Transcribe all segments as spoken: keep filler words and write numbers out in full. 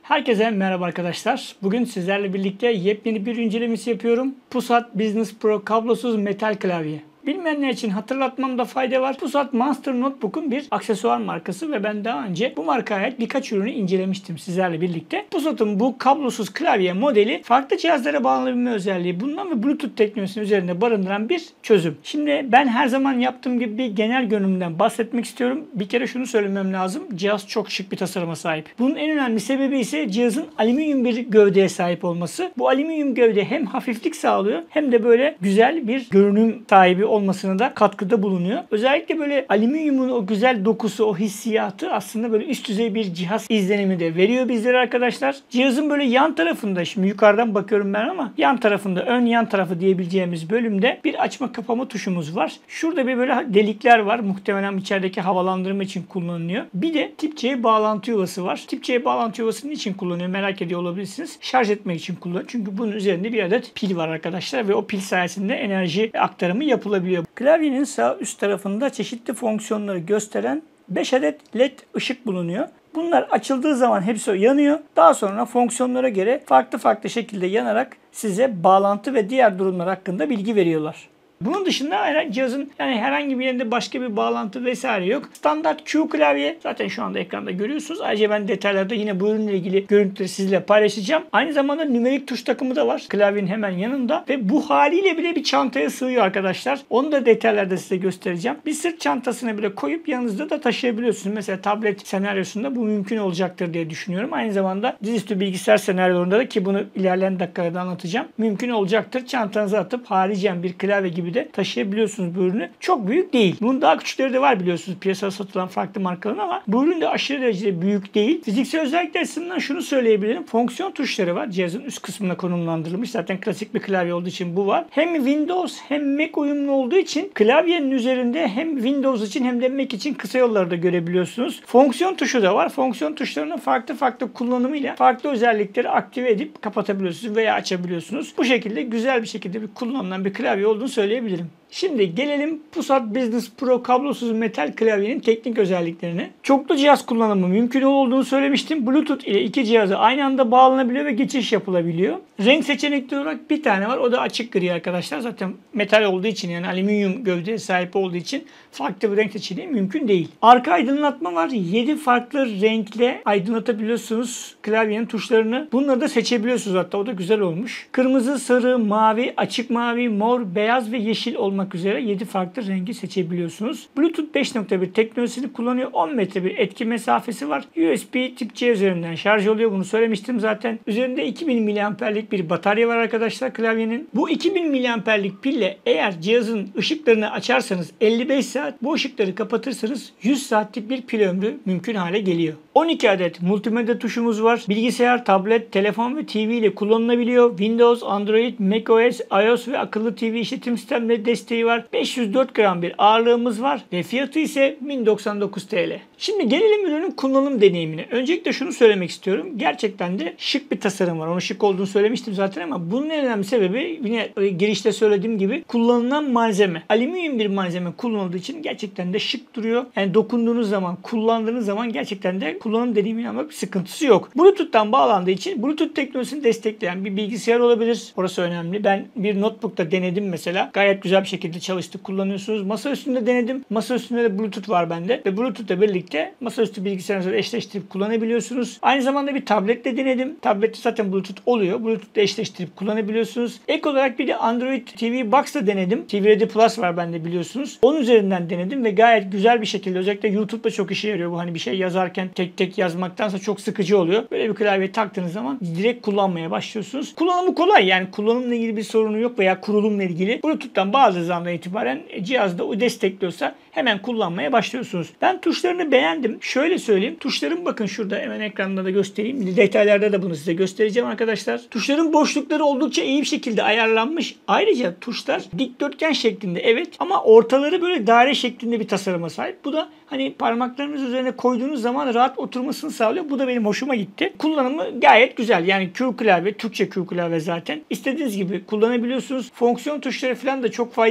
Herkese merhaba arkadaşlar. Bugün sizlerle birlikte yepyeni bir incelemesi yapıyorum. Pusat Business Pro kablosuz metal klavye. Bilmeyenler için hatırlatmamda fayda var. Pusat Monster Notebook'un bir aksesuar markası ve ben daha önce bu markaya ait birkaç ürünü incelemiştim sizlerle birlikte. Pusat'ın bu kablosuz klavye modeli farklı cihazlara bağlanabilme özelliği bulunan ve Bluetooth teknolojisinin üzerinde barındıran bir çözüm. Şimdi ben her zaman yaptığım gibi bir genel görünümden bahsetmek istiyorum. Bir kere şunu söylemem lazım. Cihaz çok şık bir tasarıma sahip. Bunun en önemli sebebi ise cihazın alüminyum bir gövdeye sahip olması. Bu alüminyum gövde hem hafiflik sağlıyor hem de böyle güzel bir görünüm sahibi olmasına da katkıda bulunuyor. Özellikle böyle alüminyumun o güzel dokusu, o hissiyatı aslında böyle üst düzey bir cihaz izlenimi de veriyor bizlere arkadaşlar. Cihazın böyle yan tarafında, şimdi yukarıdan bakıyorum ben ama yan tarafında, ön yan tarafı diyebileceğimiz bölümde bir açma kapama tuşumuz var. Şurada bir böyle delikler var. Muhtemelen içerideki havalandırma için kullanılıyor. Bir de tip C bağlantı yuvası var. Tip C bağlantı yuvasını için kullanıyor merak ediyor olabilirsiniz. Şarj etmek için kullanıyor. Çünkü bunun üzerinde bir adet pil var arkadaşlar ve o pil sayesinde enerji aktarımı yapılabiliyor. Klavyenin sağ üst tarafında çeşitli fonksiyonları gösteren beş adet led ışık bulunuyor. Bunlar açıldığı zaman hepsi yanıyor. Daha sonra fonksiyonlara göre farklı farklı şekilde yanarak size bağlantı ve diğer durumlar hakkında bilgi veriyorlar. Bunun dışında cihazın yani herhangi bir yerinde başka bir bağlantı vesaire yok. Standart Q klavye zaten şu anda ekranda görüyorsunuz. Ayrıca ben detaylarda yine bu ürünle ilgili görüntüleri sizinle paylaşacağım. Aynı zamanda nümerik tuş takımı da var klavyenin hemen yanında ve bu haliyle bile bir çantaya sığıyor arkadaşlar. Onu da detaylarda size göstereceğim. Bir sırt çantasına bile koyup yanınızda da taşıyabiliyorsunuz. Mesela tablet senaryosunda bu mümkün olacaktır diye düşünüyorum. Aynı zamanda dizüstü bilgisayar senaryolarında da ki bunu ilerleyen dakikalarda anlatacağım. Mümkün olacaktır. Çantanıza atıp haricen bir klavye gibi de taşıyabiliyorsunuz bu ürünü. Çok büyük değil. Bunun daha küçükleri de var biliyorsunuz piyasada satılan farklı markaların ama bu ürün de aşırı derecede büyük değil. Fiziksel özellikler açısından şunu söyleyebilirim. Fonksiyon tuşları var. Cihazın üst kısmına konumlandırılmış. Zaten klasik bir klavye olduğu için bu var. Hem Windows hem Mac uyumlu olduğu için klavyenin üzerinde hem Windows için hem de Mac için kısa yolları da görebiliyorsunuz. Fonksiyon tuşu da var. Fonksiyon tuşlarının farklı farklı kullanımıyla farklı özellikleri aktive edip kapatabiliyorsunuz veya açabiliyorsunuz. Bu şekilde güzel bir şekilde bir kullanılan bir klavye olduğunu söyleyebilirim. Şimdi gelelim Pusat Business Pro kablosuz metal klavyenin teknik özelliklerine. Çoklu cihaz kullanımı mümkün olduğunu söylemiştim. Bluetooth ile iki cihazı aynı anda bağlanabiliyor ve geçiş yapılabiliyor. Renk seçenekleri olarak bir tane var. O da açık gri arkadaşlar. Zaten metal olduğu için yani alüminyum gövdeye sahip olduğu için farklı bir renk seçeneği mümkün değil. Arka aydınlatma var. yedi farklı renkle aydınlatabiliyorsunuz klavyenin tuşlarını. Bunları da seçebiliyorsunuz hatta. O da güzel olmuş. Kırmızı, sarı, mavi, açık mavi, mor, beyaz ve yeşil olmak üzere yedi farklı rengi seçebiliyorsunuz. Bluetooth beş nokta bir teknolojisini kullanıyor. on metre bir etki mesafesi var. U S B tip C üzerinden şarj oluyor. Bunu söylemiştim zaten. Üzerinde iki bin miliamperlik bir batarya var arkadaşlar klavyenin. Bu iki bin miliamperlik pille eğer cihazın ışıklarını açarsanız elli beş saat, bu ışıkları kapatırsanız yüz saatlik bir pil ömrü mümkün hale geliyor. on iki adet multimedya tuşumuz var. Bilgisayar, tablet, telefon ve T V ile kullanılabiliyor. Windows, Android, macOS, iOS ve akıllı T V işletim sistemleri desteği var. beş yüz dört gram bir ağırlığımız var ve fiyatı ise bin doksan dokuz TL. Şimdi gelelim ürünün kullanım deneyimine. Öncelikle şunu söylemek istiyorum. Gerçekten de şık bir tasarım var. Onun şık olduğunu söylemiştim zaten ama bunun en önemli sebebi yine girişte söylediğim gibi kullanılan malzeme. Alüminyum bir malzeme kullanıldığı için gerçekten de şık duruyor. Yani dokunduğunuz zaman, kullandığınız zaman gerçekten de kullanım deneyimine ama bir sıkıntısı yok. Bluetooth'tan bağlandığı için Bluetooth teknolojisini destekleyen bir bilgisayar olabilir. Orası önemli. Ben bir notebook'ta denedim mesela. Gayet güzel bir şekilde çalıştı. Kullanıyorsunuz. Masa üstünde denedim. Masa üstünde de Bluetooth var bende. Ve Bluetooth'la birlikte masaüstü bilgisayarınızla eşleştirip kullanabiliyorsunuz. Aynı zamanda bir tabletle denedim. Tablette zaten Bluetooth oluyor. Bluetooth'la eşleştirip kullanabiliyorsunuz. Ek olarak bir de Android T V Box'la denedim. T V Ready Plus var bende biliyorsunuz. Onun üzerinden denedim ve gayet güzel bir şekilde özellikle YouTube'da çok işe yarıyor bu. Hani bir şey yazarken tek tek yazmaktansa çok sıkıcı oluyor. Böyle bir klavye taktığınız zaman direkt kullanmaya başlıyorsunuz. Kullanımı kolay yani kullanımla ilgili bir sorunu yok veya kurulumla ilgili. Bluetooth'tan bazı zamandan itibaren cihazda o destekliyorsa hemen kullanmaya başlıyorsunuz. Ben tuşlarını beğendim. Şöyle söyleyeyim. Tuşların bakın şurada hemen ekranda da göstereyim. Detaylarda da bunu size göstereceğim arkadaşlar. Tuşların boşlukları oldukça iyi bir şekilde ayarlanmış. Ayrıca tuşlar dikdörtgen şeklinde evet ama ortaları böyle daire şeklinde bir tasarıma sahip. Bu da hani parmaklarınız üzerine koyduğunuz zaman rahat oturmasını sağlıyor. Bu da benim hoşuma gitti. Kullanımı gayet güzel. Yani Q klavye, Türkçe Q klavye zaten. İstediğiniz gibi kullanabiliyorsunuz. Fonksiyon tuşları falan da çok faydalı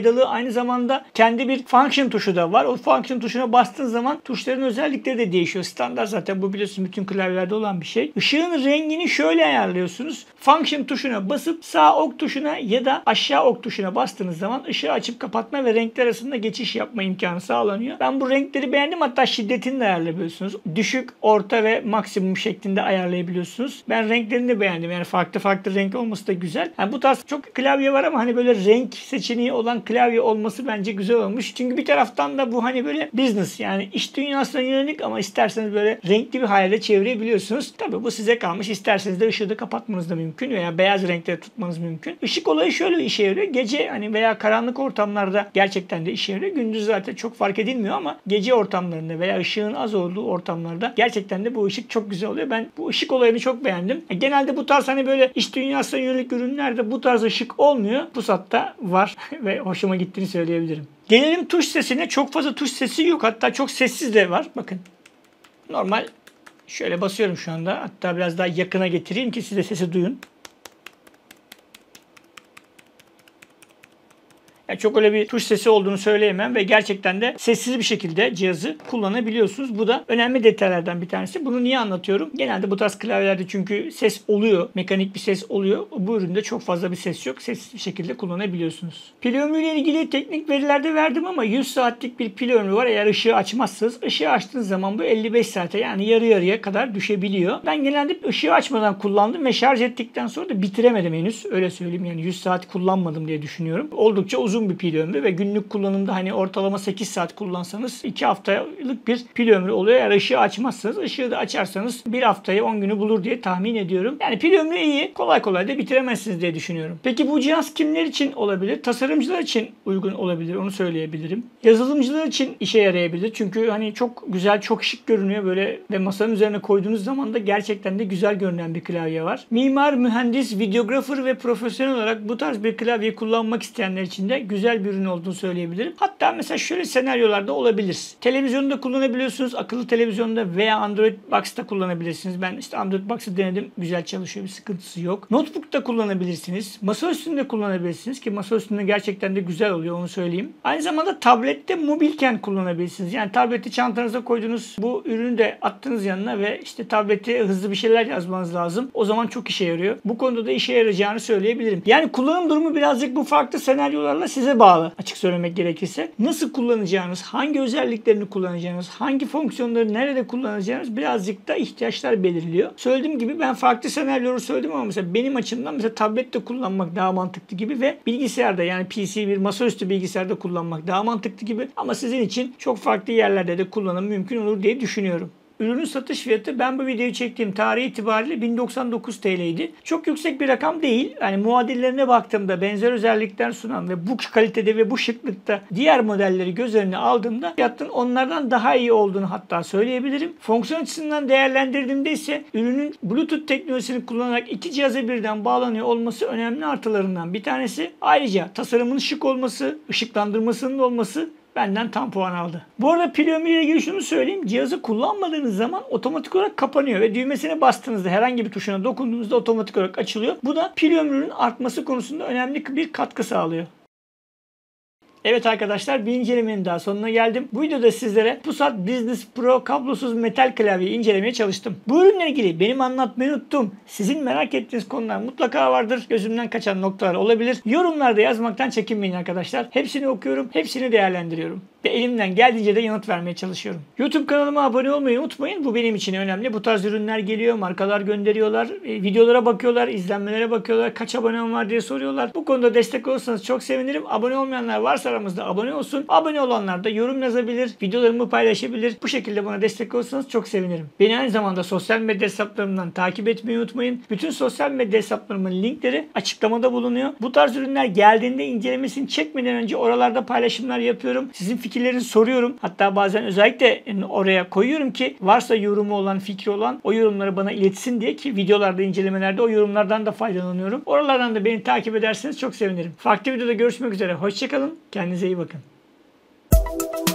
faydalı. Aynı zamanda kendi bir function tuşu da var. O function tuşuna bastığın zaman tuşların özellikleri de değişiyor. Standart zaten bu biliyorsun bütün klavyelerde olan bir şey. Işığın rengini şöyle ayarlıyorsunuz. Function tuşuna basıp sağ ok tuşuna ya da aşağı ok tuşuna bastığınız zaman ışığı açıp kapatma ve renkler arasında geçiş yapma imkanı sağlanıyor. Ben bu renkleri beğendim. Hatta şiddetini de ayarlayabiliyorsunuz. Düşük, orta ve maksimum şeklinde ayarlayabiliyorsunuz. Ben renklerini de beğendim. Yani farklı farklı renk olması da güzel. Yani bu tarz çok klavye var ama hani böyle renk seçeneği olan klavye olması bence güzel olmuş. Çünkü bir taraftan da bu hani böyle business yani iş dünyasına yönelik ama isterseniz böyle renkli bir hale çevirebiliyorsunuz. Tabii bu size kalmış. İsterseniz de ışığı da kapatmanız da mümkün veya beyaz renkte tutmanız mümkün. Işık olayı şöyle işe yarıyor. Gece hani veya karanlık ortamlarda gerçekten de işe yarıyor. Gündüz zaten çok fark edilmiyor ama gece ortamlarında veya ışığın az olduğu ortamlarda gerçekten de bu ışık çok güzel oluyor. Ben bu ışık olayını çok beğendim. Genelde bu tarz hani böyle iş dünyasına yönelik ürünlerde bu tarz ışık olmuyor. Pusat'ta var ve hoşuma gittiğini söyleyebilirim. Gelelim tuş sesine. Çok fazla tuş sesi yok. Hatta çok sessiz de var. Bakın. Normal şöyle basıyorum şu anda. Hatta biraz daha yakına getireyim ki siz de sesi duyun. Yani çok öyle bir tuş sesi olduğunu söyleyemem ve gerçekten de sessiz bir şekilde cihazı kullanabiliyorsunuz. Bu da önemli detaylardan bir tanesi. Bunu niye anlatıyorum? Genelde bu tarz klavyelerde çünkü ses oluyor. Mekanik bir ses oluyor. Bu üründe çok fazla bir ses yok. Sessiz bir şekilde kullanabiliyorsunuz. Pil ömrüyle ilgili teknik verilerde verdim ama yüz saatlik bir pil ömrü var. Eğer ışığı açmazsanız ışığı açtığınız zaman bu elli beş saate yani yarı yarıya kadar düşebiliyor. Ben genelde ışığı açmadan kullandım ve şarj ettikten sonra da bitiremedim henüz. Öyle söyleyeyim yani yüz saat kullanmadım diye düşünüyorum. Oldukça uzun bir pil ömrü ve günlük kullanımda hani ortalama sekiz saat kullansanız iki haftalık bir pil ömrü oluyor. Eğer ışığı açmazsanız, ışığı da açarsanız bir haftayı on günü bulur diye tahmin ediyorum. Yani pil ömrü iyi. Kolay kolay da bitiremezsiniz diye düşünüyorum. Peki bu cihaz kimler için olabilir? Tasarımcılar için uygun olabilir. Onu söyleyebilirim. Yazılımcılar için işe yarayabilir. Çünkü hani çok güzel, çok şık görünüyor böyle ve masanın üzerine koyduğunuz zaman da gerçekten de güzel görünen bir klavye var. Mimar, mühendis, videografer ve profesyonel olarak bu tarz bir klavye kullanmak isteyenler için de güzel bir ürün olduğunu söyleyebilirim. Hatta mesela şöyle senaryolarda olabilir. Televizyonda kullanabiliyorsunuz. Akıllı televizyonda veya Android Box'ta kullanabilirsiniz. Ben işte Android Box'ı denedim. Güzel çalışıyor. Bir sıkıntısı yok. Notebook'ta kullanabilirsiniz. Masa üstünde kullanabilirsiniz ki masa üstünde gerçekten de güzel oluyor onu söyleyeyim. Aynı zamanda tablette mobilken kullanabilirsiniz. Yani tableti çantanıza koydunuz. Bu ürünü de attınız yanına ve işte tableti hızlı bir şeyler yazmanız lazım. O zaman çok işe yarıyor. Bu konuda da işe yarayacağını söyleyebilirim. Yani kullanım durumu birazcık bu farklı senaryolarla size bağlı. Açık söylemek gerekirse. Nasıl kullanacağınız, hangi özelliklerini kullanacağınız, hangi fonksiyonları nerede kullanacağınız birazcık da ihtiyaçlar belirliyor. Söylediğim gibi ben farklı senaryoları söyledim ama mesela benim açımdan mesela tablette kullanmak daha mantıklı gibi ve bilgisayarda yani P C bir masaüstü bilgisayarda kullanmak daha mantıklı gibi ama sizin için çok farklı yerlerde de kullanım mümkün olur diye düşünüyorum. Ürünün satış fiyatı ben bu videoyu çektiğim tarih itibariyle bin doksan dokuz T L'ydi. Çok yüksek bir rakam değil. Yani muadillerine baktığımda benzer özellikler sunan ve bu kalitede ve bu şıklıkta diğer modelleri göz önüne aldığımda fiyatın onlardan daha iyi olduğunu hatta söyleyebilirim. Fonksiyon açısından değerlendirdiğimde ise ürünün Bluetooth teknolojisini kullanarak iki cihaza birden bağlanıyor olması önemli artılarından bir tanesi. Ayrıca tasarımının şık olması, ışıklandırmasının olması benden tam puan aldı. Bu arada pil ömrüyle ilgili şunu söyleyeyim. Cihazı kullanmadığınız zaman otomatik olarak kapanıyor ve düğmesine bastığınızda herhangi bir tuşuna dokunduğunuzda otomatik olarak açılıyor. Bu da pil ömrünün artması konusunda önemli bir katkı sağlıyor. Evet arkadaşlar bir incelemenin daha sonuna geldim. Bu videoda sizlere Pusat Business Pro kablosuz metal klavyeyi incelemeye çalıştım. Bu ürünle ilgili benim anlatmayı unuttuğum, sizin merak ettiğiniz konular mutlaka vardır. Gözümden kaçan noktalar olabilir. Yorumlarda yazmaktan çekinmeyin arkadaşlar. Hepsini okuyorum, hepsini değerlendiriyorum. Ve elimden geldiğince de yanıt vermeye çalışıyorum. YouTube kanalıma abone olmayı unutmayın. Bu benim için önemli. Bu tarz ürünler geliyor, markalar gönderiyorlar, e, videolara bakıyorlar, izlenmelere bakıyorlar, kaç abonem var diye soruyorlar. Bu konuda destek olursanız çok sevinirim. Abone olmayanlar varsa aramızda abone olsun. Abone olanlar da yorum yazabilir, videolarımı paylaşabilir. Bu şekilde bana destek olursanız çok sevinirim. Beni aynı zamanda sosyal medya hesaplarımdan takip etmeyi unutmayın. Bütün sosyal medya hesaplarımın linkleri açıklamada bulunuyor. Bu tarz ürünler geldiğinde incelemesini çekmeden önce oralarda paylaşımlar yapıyorum. Sizin fikirlerinizi soruyorum. Hatta bazen özellikle oraya koyuyorum ki varsa yorumu olan, fikri olan o yorumları bana iletsin diye ki videolarda, incelemelerde o yorumlardan da faydalanıyorum. Oralardan da beni takip ederseniz çok sevinirim. Farklı videoda görüşmek üzere. Hoşçakalın. Kendinize iyi bakın.